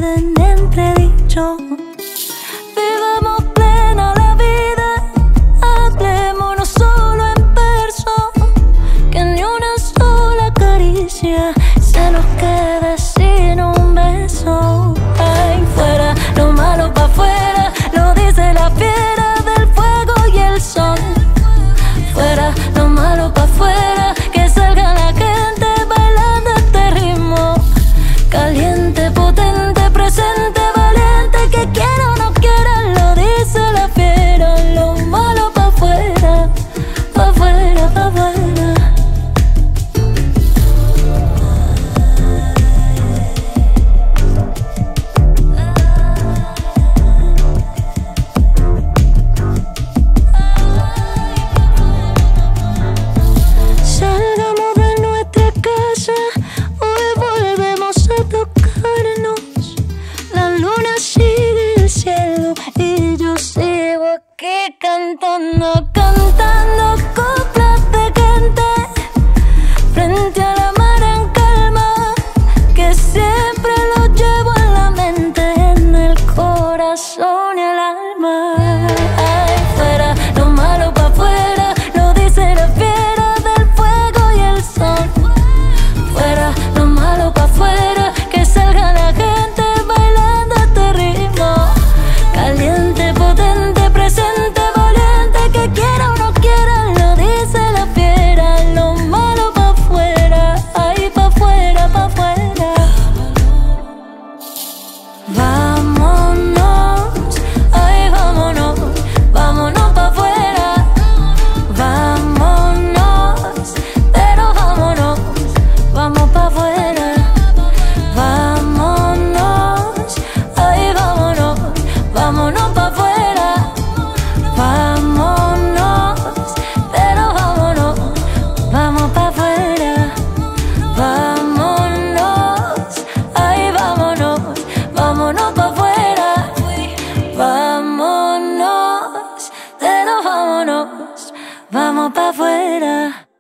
quede en entredicho. Vivamos plena la vida, hablémonos solo en verso, que ni una sola caricia se nos quede sin un beso. Ay, fuera lo malo pa' afuera, lo dice la fiera del fuego y el sol. Fuera lo malo pa' afuera, que salga la gente bailando este ritmo. Caliente, potente, presente, valiente, que quiera o no quiera, lo dice la fiera. Lo malo pa' afuera, pa' afuera, pa' afuera. Salgamos de nuestra casa, hoy volvemos a tocarnos. La luna sigue el cielo y yo sigo aquí cantando, cantando coplas de gente frente a la mar en calma, que siempre lo llevo en la mente, en el corazón y el alma. Ay, fuera lo malo pa' afuera, lo dice la fiera del fuego y el sol. Fuera lo malo pa' afuera, que salga la gente bailando este ritmo. Caliente, potente, presente, valiente, que quiera o no quiera, lo dice la fiera. Lo malo pa' afuera, ay, pa' afuera, pa' afuera. Vámonos, ay, vámonos, vámonos pa' afuera. Vámonos, pero vámonos, vamos pa' afuera. Vámonos, ay, vámonos, vámonos pa' afuera. Vámonos, pero vámonos, vamos pa' afuera. Vámonos, ay, vámonos, vámonos pa' afuera. Vámonos, pero vámonos, vamos pa' afuera.